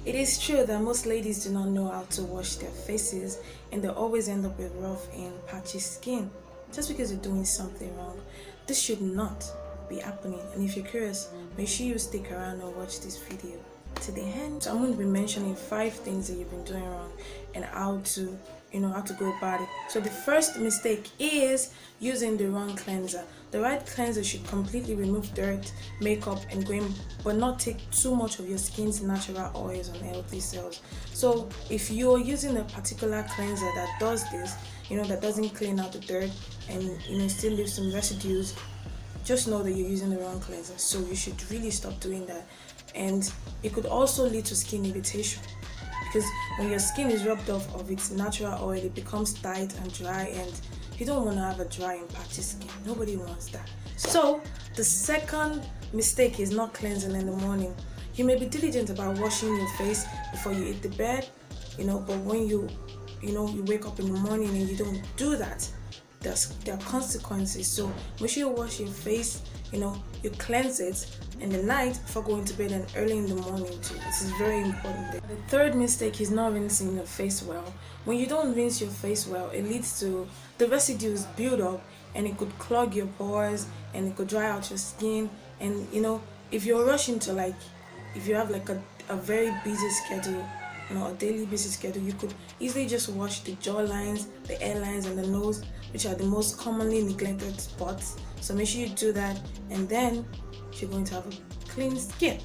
It is true that most ladies do not know how to wash their faces and they always end up with rough and patchy skin just because they're doing something wrong. This should not be happening, and if you're curious, make sure you stick around and watch this video to the end. So I'm going to be mentioning 5 things that you've been doing wrong and how to go about it. So the first mistake is using the wrong cleanser. The right cleanser should completely remove dirt, makeup, and grime, but not take too much of your skin's natural oils and healthy cells. So if you're using a particular cleanser that does this, that doesn't clean out the dirt and still leaves some residues, just know that you're using the wrong cleanser. So you should really stop doing that. And it could also lead to skin irritation, because when your skin is rubbed off of its natural oil, it becomes tight and dry, and you don't want to have a dry and patchy skin. Nobody wants that. So the second mistake is not cleansing in the morning. You may be diligent about washing your face before you hit the bed, but when you wake up in the morning and you don't do that, there are consequences. So make sure you wash your face, you cleanse it in the night before going to bed and early in the morning too. This is very important. The third mistake is not rinsing your face well. When you don't rinse your face well, it leads to the residues build up, and it could clog your pores and it could dry out your skin. And if you're rushing to if you have a very busy schedule, a daily busy schedule, you could easily just wash the jaw lines, the hairlines, and the nose, which are the most commonly neglected spots. So make sure you do that, and then you're going to have a clean skin.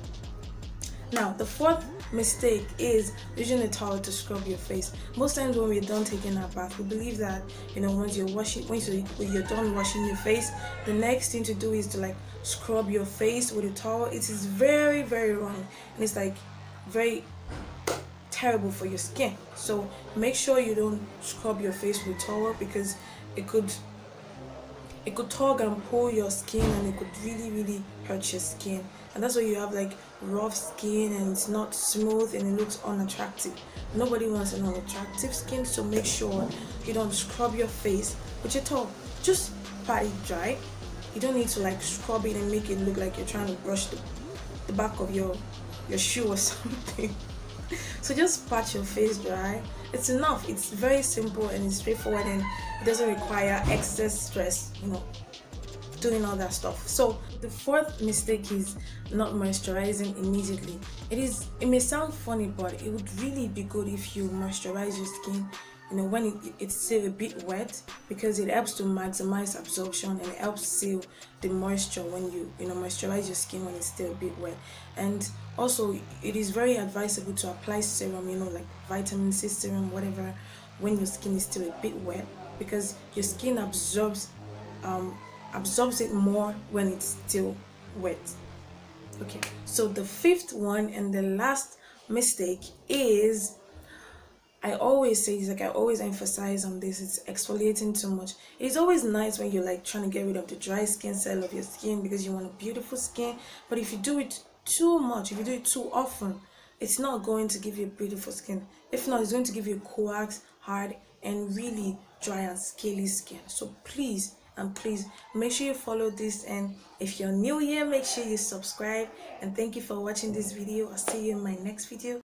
Now, the fourth mistake is using a towel to scrub your face. Most times when we're done taking our bath, we believe that once you're done washing your face, the next thing to do is to scrub your face with a towel. It is very, very wrong, and it's very terrible for your skin. So make sure you don't scrub your face with a towel, because it could tug and pull your skin, and it could really, really hurt your skin. And that's why you have rough skin and it's not smooth and it looks unattractive. Nobody wants an unattractive skin. So make sure you don't scrub your face with your towel. Just pat it dry. You don't need to scrub it and make it look like you're trying to brush the back of your shoe or something. So just pat your face dry. It's enough. It's very simple and it's straightforward, and it doesn't require excess stress, doing all that stuff. So the fourth mistake is not moisturizing immediately. It may sound funny, but it would really be good if you moisturize your skin when it's still a bit wet, because it helps to maximize absorption and it helps seal the moisture when you moisturize your skin when it's still a bit wet. And also it is very advisable to apply serum, like vitamin C serum, whatever, when your skin is still a bit wet, because your skin absorbs it more when it's still wet. Okay, so the fifth one and the last mistake is, I always say this, I always emphasize on this, it's exfoliating too much. It's always nice when you're trying to get rid of the dry skin cell of your skin because you want a beautiful skin, but if you do it too much, if you do it too often, it's not going to give you a beautiful skin. If not, it's going to give you coax, hard, and really dry and scaly skin. So please make sure you follow this, and if you're new here, make sure you subscribe. And thank you for watching this video. I'll see you in my next video.